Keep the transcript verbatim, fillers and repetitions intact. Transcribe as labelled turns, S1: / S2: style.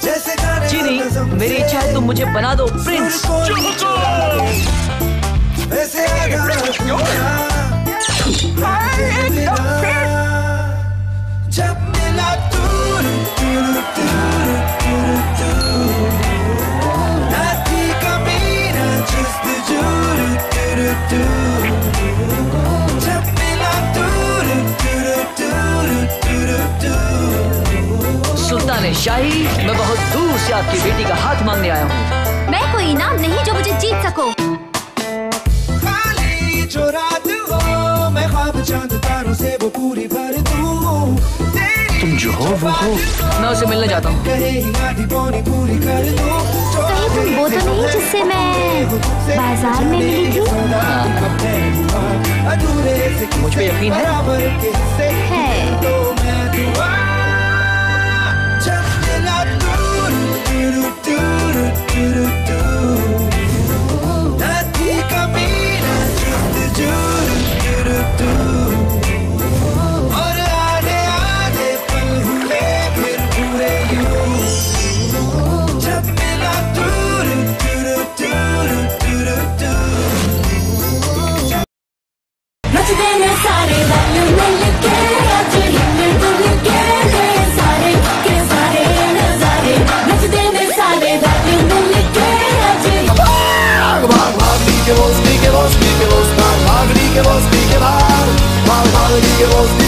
S1: चीनी, मेरी इच्छा है तुम मुझे बना दो प्रिंस।
S2: जब मिला दूर दूर दूर दूर ना थी कभी ना जस्तजूर दूर दूर जब मिला दूर दूर दूर दूर दूर।
S1: सुल्तान शाही, मैं बहुत दूर से आपकी बेटी का हाथ मांगने आया हूँ।
S3: मैं कोई इनाम नहीं जो मुझे जीत सको।
S2: खाली जो रात हो मैं ख्वाब चांद तारों से वो पूरी भर दूं।
S1: तुम जो हो वो हो, मैं उसे मिलने जाता हूँ।
S3: कहीं तुम वो तो नहीं जिससे मैं बाजार में मिली थी?
S1: मुझ पे यकीन है?
S3: है।
S2: Que vos, que vos, que vos,